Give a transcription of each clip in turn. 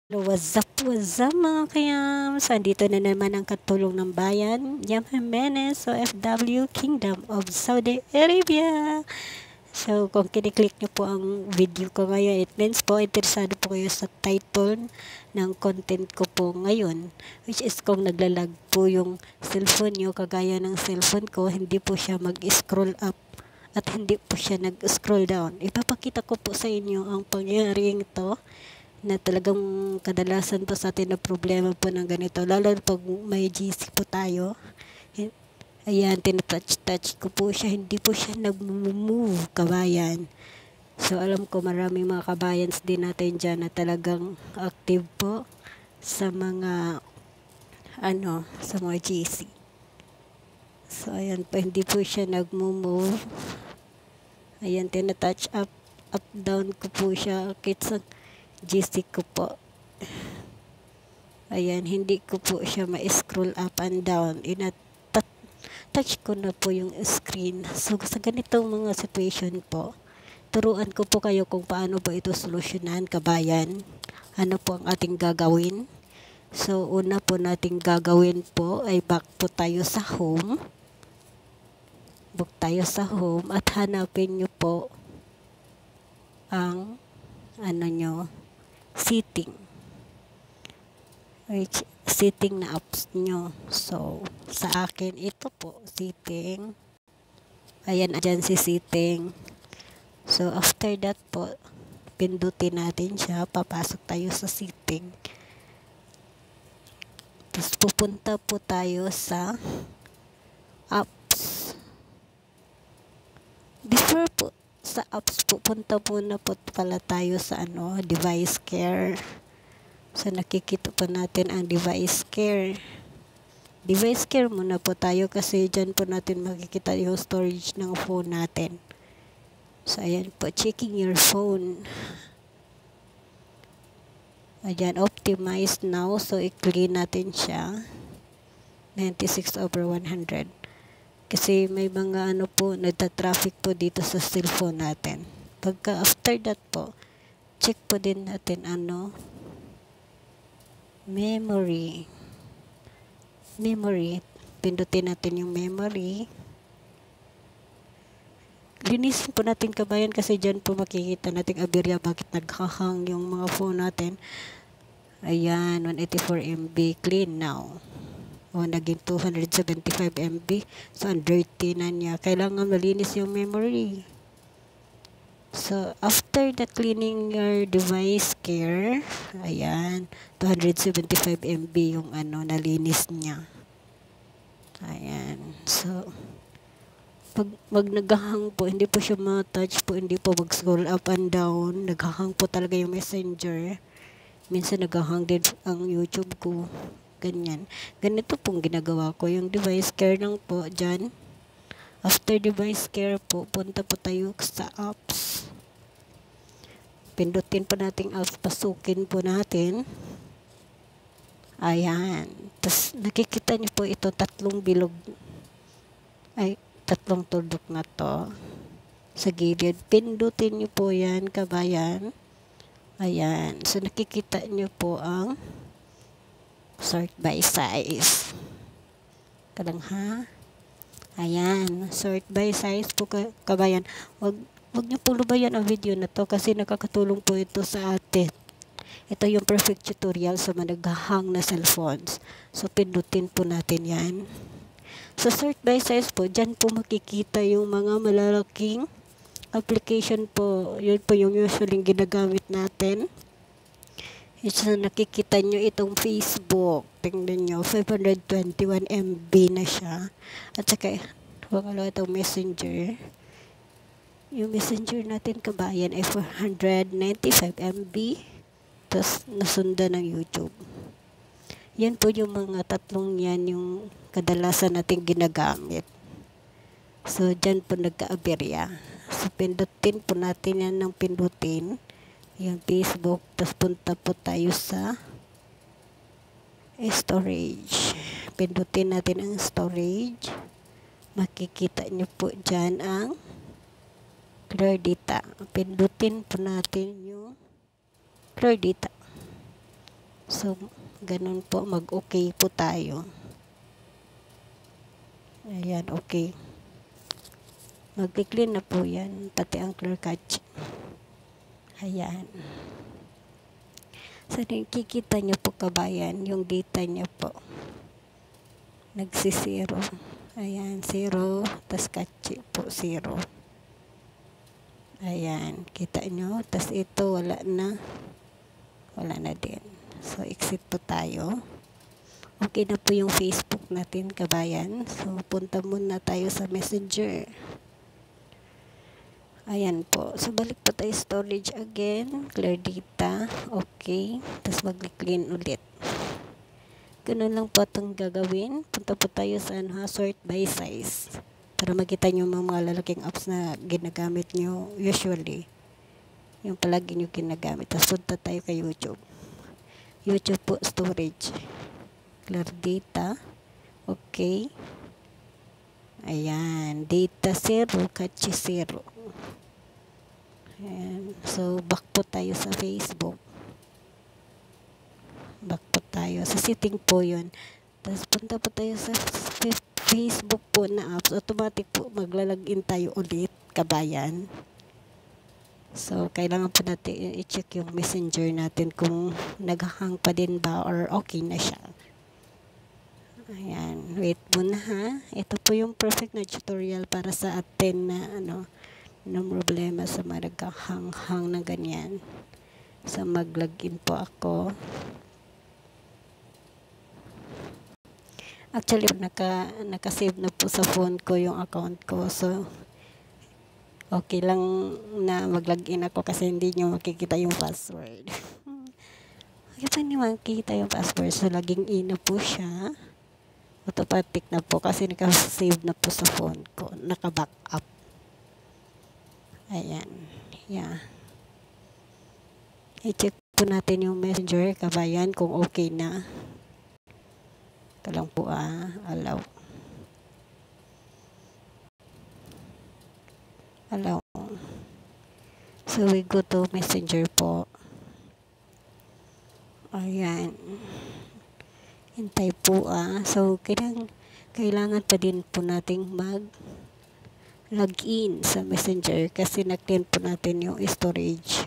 What's up mga kayams? Andito na naman ang katulong ng bayan, Yam Jimenez, OFW, Kingdom of Saudi Arabia. So, kung kiniklik nyo po ang video ko ngayon, it means po, interesado po kayo sa title ng content ko po ngayon. Which is kung naglalag po yung cellphone nyo, kagaya ng cellphone ko, hindi po siya mag-scroll up at hindi po siya nag-scroll down. Ipapakita ko po sa inyo ang pangyayaring ito na talagang kadalasan po sa atin na problema po ng ganito. Lalo pag may GC po tayo. Ayan, tinatouch-touch ko po siya. Hindi po siya nag-move, kabayan. So, alam ko maraming mga kabayans din natin dyan na talagang active po sa mga sa mga GC. So, ayan po, hindi po siya nag-move. Ayan, tinatouch up, down ko po siya. Kitsa GC ko po. Ayan, hindi ko po siya ma-scroll up and down. Touch ko na po yung screen. So, sa ganitong mga situation po, turuan ko po kayo kung paano po ito solusyonan, kabayan. Ano po ang ating gagawin? So, una po nating gagawin po ay back po tayo sa home. Back tayo sa home at hanapin nyo po ang setting. Setting na apps nyo. So, sa akin, ito po, setting. Ayan, dyan si setting. So, after that po, pindutin natin siya. Papasok tayo sa setting. Tapos, pupunta po tayo sa apps. Before po, sa apps, pupunta po na po pala tayo sa device care. So, nakikita po natin ang device care. Device care muna po tayo kasi dyan po natin makikita yung storage ng phone natin. So, ayan po, checking your phone. Ayan, optimize now. So, i-clean natin siya. 96/100. Kasi may mga po, nagta-traffic po dito sa cellphone natin. Pagka after that po, check po din natin memory. Pindutin natin yung memory. Linisin po natin, kabayan, kasi dyan po makikita natin aberya bakit naghahang yung mga phone natin. Ayan, 184 MB, clean now. O, naging 275 MB. So, ang dirty na niya. Kailangan malinis yung memory. So, after the cleaning your device care, ayan, 275 MB yung nalinis niya. Ayan. So, pag naghahang po, hindi po siya ma-touch po, hindi po mag-scroll up and down. Naghahang po talaga yung messenger. Minsan naghahang din ang YouTube ko. Ganyan. Ganito pong ginagawa ko. Yung device care lang po dyan. After device care po, punta po tayo sa apps. Pindutin po natin apps. Pasukin po natin. Ayan. Tapos nakikita niyo po ito, tatlong bilog. Ay, tatlong tuldok na to. Sa gilid. Pindutin niyo po yan, kabayan. Ayan. So nakikita niyo po ang sort by size. Kadang ha? Ayan. Sort by size po, kabayan. Wag niyo po lubayan ang video na to kasi nakakatulong po ito sa atin. Ito yung perfect tutorial sa mga naghahang na cellphones. So, pindutin po natin yan. Sa sort by size po, dyan po makikita yung mga malalaking application po. Yun po yung usually ginagamit natin. So, nakikita nyo itong Facebook. Tingnan nyo, 521 MB na siya. At saka, itong messenger. Yung messenger natin, kabayan, ay 495 MB. Tapos, nasundan ng YouTube. Yan po yung mga tatlong yan, yung kadalasan natin ginagamit. So, dyan po nagka-aberya. So, pindutin po natin yan ng pindutin. Yung Facebook, tapos punta po tayo sa storage. Pindutin natin ang storage. Makikita nyo po dyan ang clear data. Pindutin po natin yung clear data. So, ganun po, mag-okay po tayo. Ayan, okay. Mag-clean na po yan, pati ang clear catch. Ayan. So, nakikita nyo po kabayan, yung data nyo po. Nagsisiro. Ayan, 0. Tas catch po, 0. Ayan, kita nyo. Tas ito, wala na. Wala na din. So, exit po tayo. Okay na po yung Facebook natin, kabayan. So, punta muna tayo sa Messenger. Ayan po. So, balik po tayo storage again. Clear data. Okay. Tapos mag-clean ulit. Ganun lang po itong gagawin. Punta po tayo sa sort by size. Para makita nyo mga lalaking apps na ginagamit nyo usually. Yung palagi nyo ginagamit. Tapos punta tayo kay YouTube. YouTube po, storage. Clear data. Okay. Ayan. Data 0, catchy 0. Ayan. So, back po tayo sa Facebook. Back po tayo. Sa setting po yun. Tapos punta po tayo sa Facebook po na apps. Automatic po maglalagin tayo ulit, kabayan. So, kailangan po natin i-check yung messenger natin kung naghahang pa din ba or okay na siya. Ayan, wait muna ha. Ito po yung perfect na tutorial para sa atin na no problema sa mga naghahang-hang na ganyan. So, mag-login po ako. Actually, naka-save na po sa phone ko yung account ko. So, okay lang na mag-login ako kasi hindi nyo makikita yung password. Kasi hindi makikita yung password. So, laging in na po siya. Automatic na po kasi naka-save na po sa phone ko. Naka-backup. Ayan. Yeah. I-check po natin yung messenger, kabayan, kung okay na. Ito lang po allow. Allow. So, we go to messenger po. Ayan. Hintay po So, kailangan pa din po nating login sa messenger kasi na-clean po natin yung storage.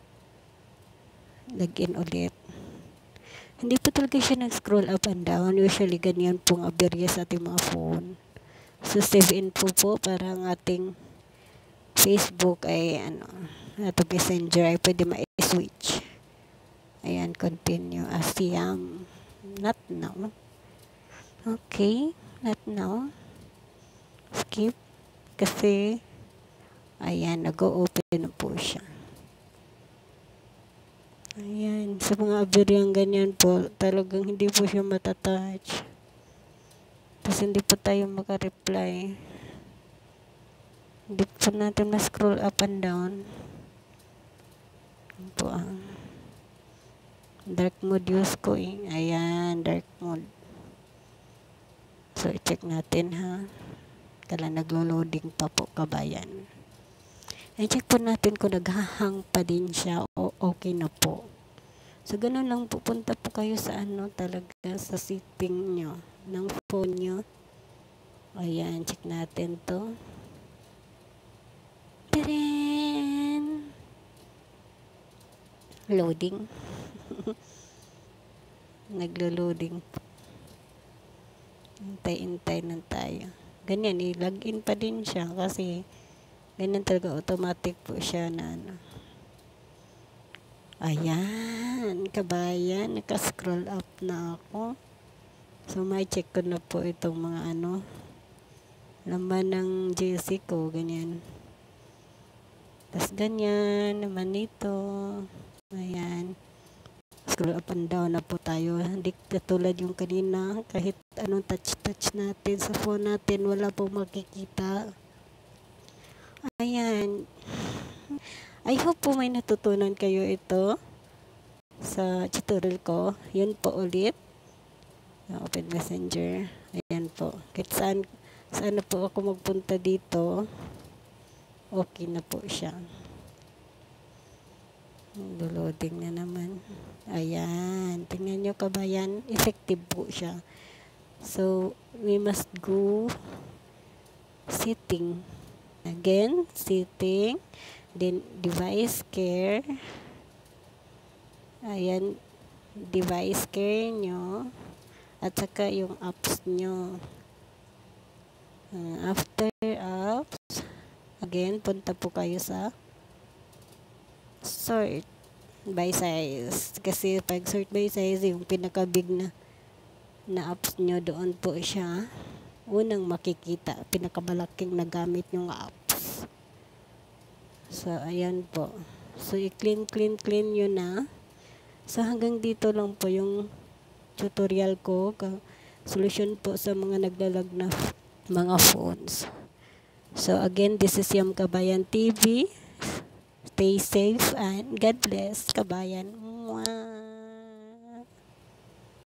Login ulit. Hindi po talaga siya nag-scroll up and down. Usually, ganyan pong aberya sa ating mga phone. So, save info po para ang ating Facebook ay ating messenger ay pwede ma-switch. Ayan, continue. Asiam. Not now. Okay. Not now. Skip. Kasi, ayan, nag-o-open na po siya. Ayan. Sa mga aberyang ganyan po, talagang hindi po siya matatouch. Tapos hindi po tayo maka-reply. Hindi po natin na-scroll up and down. Ayan po dark mode use ko Ayan, dark mode. So, i-check natin ha. Kala naglo-loading pa po, kabayan. I-check po natin kung naghahang pa din siya o okay na po. So, ganun lang po. Punta po kayo sa talaga sa setting nyo ng phone nyo. Ayan, check natin to. Tadaan! Loading. Naglo-loading. Intay-intay na tayo. Ganyan, i-login pa din siya kasi ganyan talaga automatic po siya na Ayan, kabayan, naka-scroll up na ako. So, may check ko na po itong mga laman ng GC ko, ganyan. Tapos ganyan, naman ito. Ayan. Scroll up and down na po tayo. Hindi katulad yung kanina. Kahit anong touch natin sa phone natin, wala pong makikita. Ayan. I hope po may natutunan kayo ito sa tutorial ko. Yun po ulit. Open Messenger. Ayan po. Kahit saan na po ako magpunta dito, okay na po siya. Loading na naman. Ayan. Tingnan nyo kabayan. Effective po siya. So, we must go setting. Again, setting. Then, device care. Ayan. Device care nyo. At saka yung apps nyo. After apps, again, punta po kayo sa sort by size. Kasi pag sort by size, yung pinaka-big na apps nyo, doon po siya unang makikita. Pinakamalaking nagamit yung apps. So, ayan po. So, i-clean nyo na. So, hanggang dito lang po yung tutorial ko. Solution po sa mga naglalag na mga phones. So, again, this is Yam Kabayan TV. Stay safe and God bless, kabayan.